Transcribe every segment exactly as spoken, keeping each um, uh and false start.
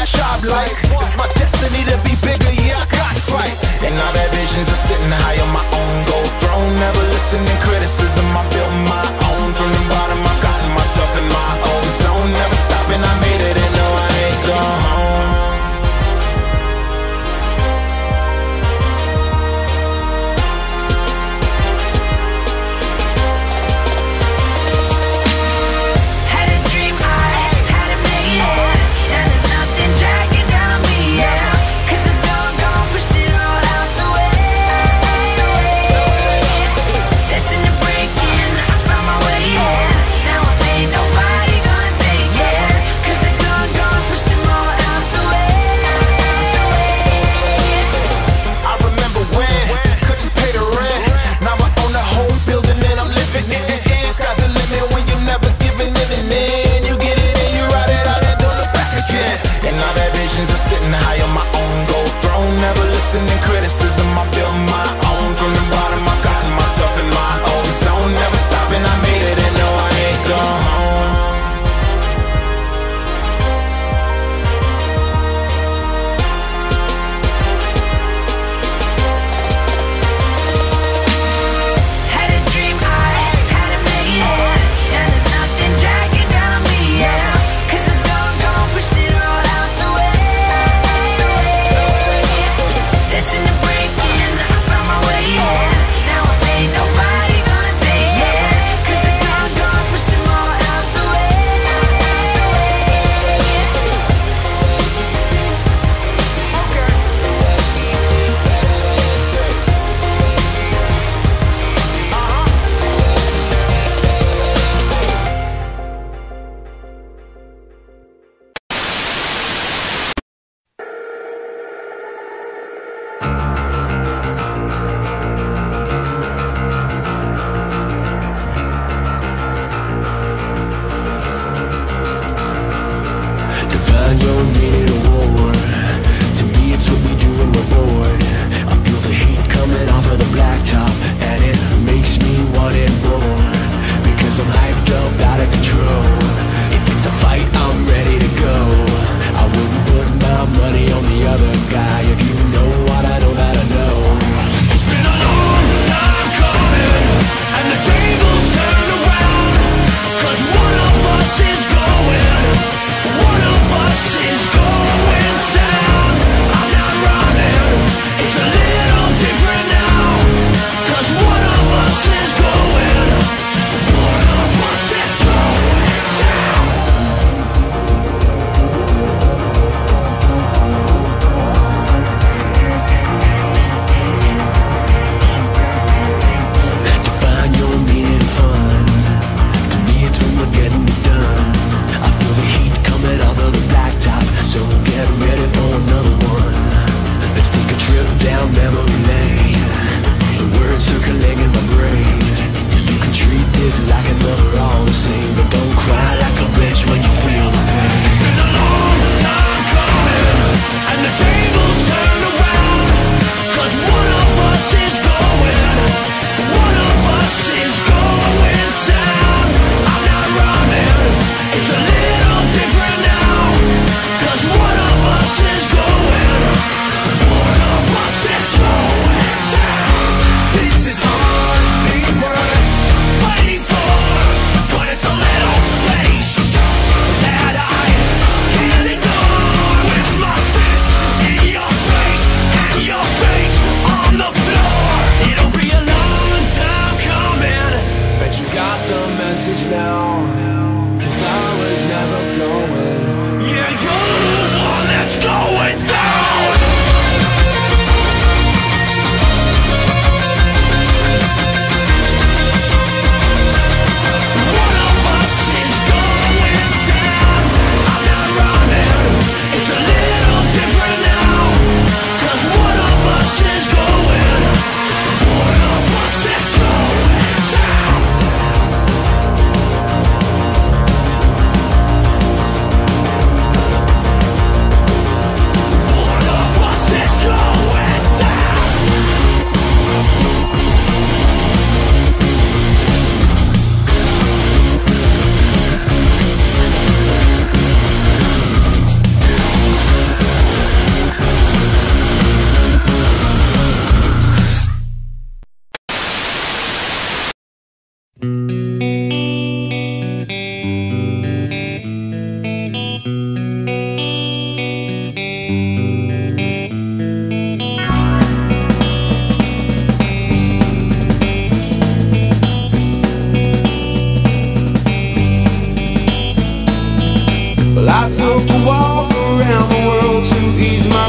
job like. It's my destiny to be bigger, yeah, I got to fight. And all that visions are sitting high on my own gold throne. Never listening criticism, I built my own. From the bottom, I've gotten myself in my own zone. Never stopping, I made it and no, I ain't gone home. Listening criticism, I built my own. From the bottom, I've gotten myself in my own zone. Never stopping, I made it and no, I ain't gone home. Had a dream, I had to make it. Now there's nothing dragging down me, yeah. Cause the dog gon' push it all out the way. Destined to break in, I found my way.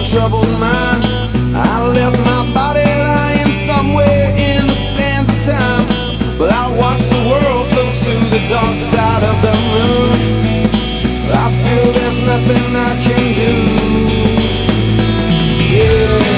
troubled mind. I left my body lying somewhere in the sands of time, but I watched the world float to the dark side of the moon. I feel there's nothing I can do. Yeah.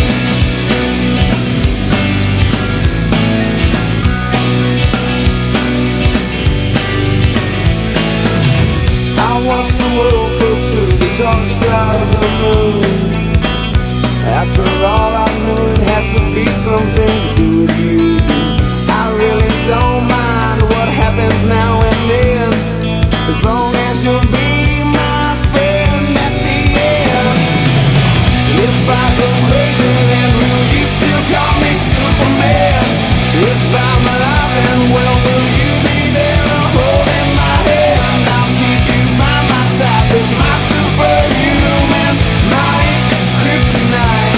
I watched the world float to the dark side of the moon. After all, I knew it had to be something to do with you. I really don't mind what happens now and then, as long as you'll be my friend at the end. If I go crazy, then will you still call me Superman? If I'm alive and well, will you be there holding my hand? I'll keep you by my side with my superhuman, my kryptonite.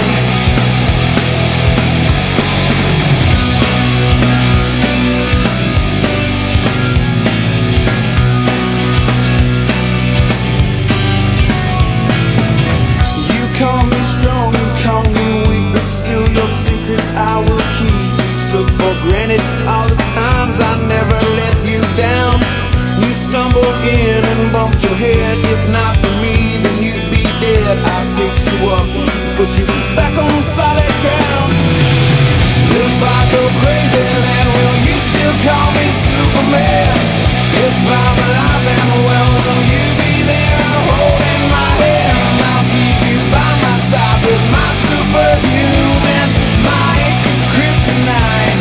You call me strong, you call me weak, but still your secrets I will keep. You took for granted all the times I never let you down. You stumbled in and bumped your head. If not for me, then you'd be dead. I picked you up, put you back on solid ground. If I go crazy, then will you still call me Superman? If I'm alive and well, will you be there holding my hand? I'll keep you by my side with my superhuman, my kryptonite.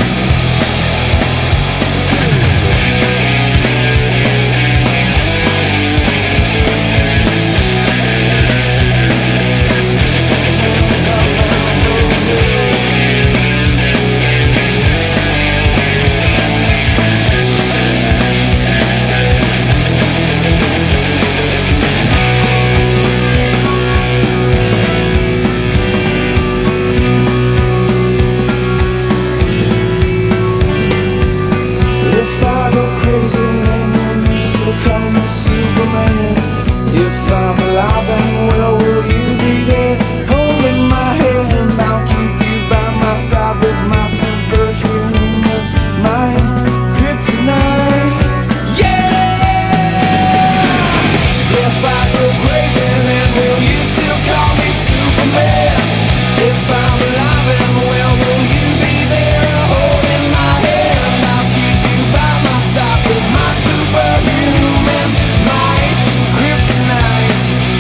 If I go crazy, then will you still call me Superman? If I'm alive and well, will you be there holding my hand? I'll keep you by my side with my superhuman, my kryptonite. Yeah! If I go crazy, then will you still call me Superman? If I'm alive and well, will you be there holding my hand? I'll keep you by my side with my superhuman, my kryptonite.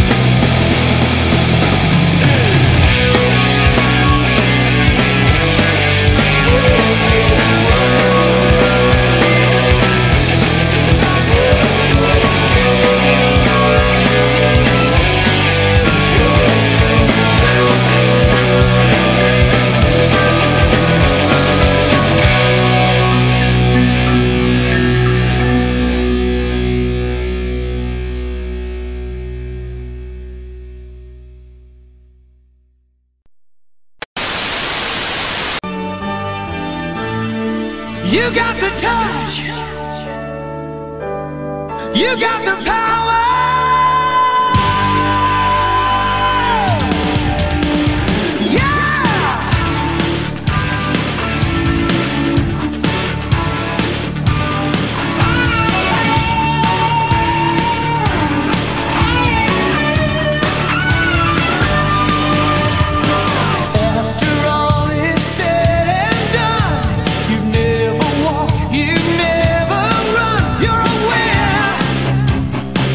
You got the touch. You got the power. Yeah. After all is said and done, you've never walked, you've never run. You're a winner.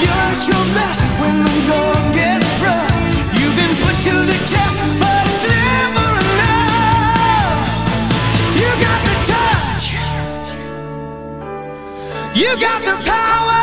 you're at your best when the going gets rough. You've been put to the test, but it's never enough. You got the touch, you got the power.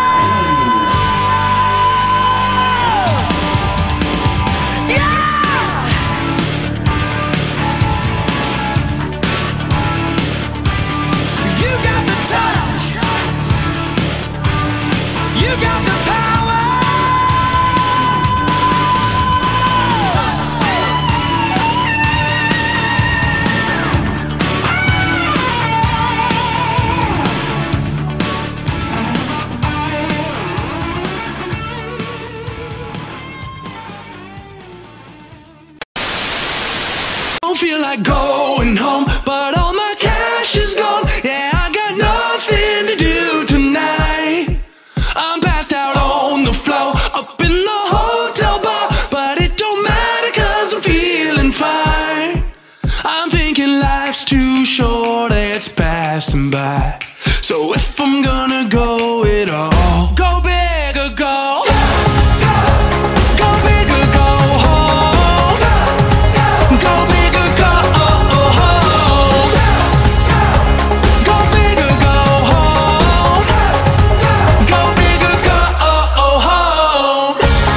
Don't feel like going home, but all my cash is gone. Yeah, I got nothing to do tonight. I'm passed out on the floor, up in the hotel bar, but it don't matter cause I'm feeling fine. I'm thinking life's too short, it's passing by. So if I'm gonna go it all, go big or go, go big or go home, go big or go home, go big or go home, go big or go home,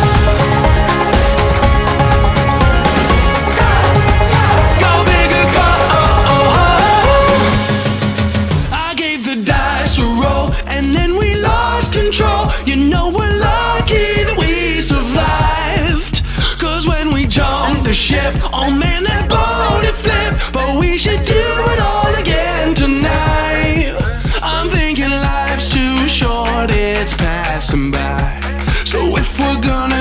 go big or go home. I gave the dice a roll and then we lost control. You know we're lucky that we survived, cause when we jumped the ship, oh man, that boat it flipped. But we should do it all again tonight. I'm thinking life's too short, it's passing by. So if we're gonna